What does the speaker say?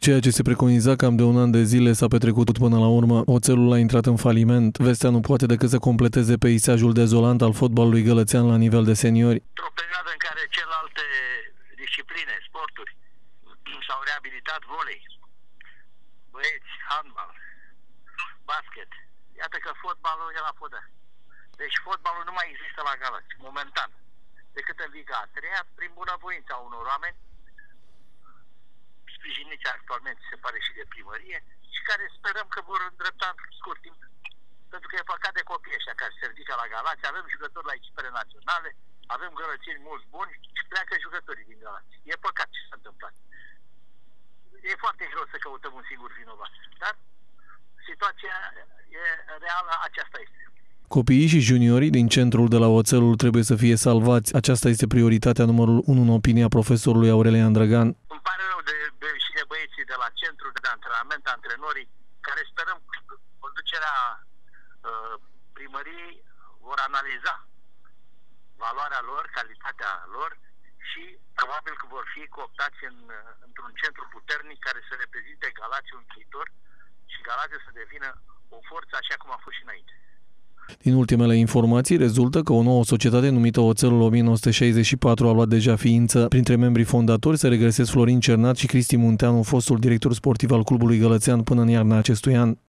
Ceea ce se preconiza cam de un an de zile s-a petrecut până la urmă. Oțelul a intrat în faliment. Vestea nu poate decât să completeze peisajul dezolant al fotbalului gălățean la nivel de seniori. Într-o perioadă în care celelalte discipline, sporturi, s-au reabilitat, volei, băieți, handbal, basket. Iată că fotbalul e la podă. Deci fotbalul nu mai există la Galați, momentan, decât în Liga a 3-a, prin bunăvoința unor oameni, sprijiniți actualmente, se pare, și de primărie, și care sperăm că vor îndrepta în scurt timp. Pentru că e păcat de copii ăștia care se ridică la Galați, avem jucători la echipele naționale, avem gălățeni mulți buni și pleacă jucătorii din Galați. E păcat ce s-a întâmplat. E foarte greu să căutăm un singur vinovat, dar situația e reală, aceasta este. Copiii și juniorii din centrul de la Oțelul trebuie să fie salvați. Aceasta este prioritatea numărul 1 în opinia profesorului Aurelian Drăgan. Îmi pare rău și de băieții de la centrul de antrenament, antrenorii, care sperăm că conducerea primăriei vor analiza valoarea lor, calitatea lor și probabil că vor fi cooptați într-un centru puternic care să reprezinte Galați un viitor și Galați să devină o forță așa cum a fost și înainte. Din ultimele informații rezultă că o nouă societate numită Oțelul 1964 a luat deja ființă. Printre membrii fondatori se regăsesc Florin Cernat și Cristi Munteanu, fostul director sportiv al clubului gălățean până în iarna acestui an.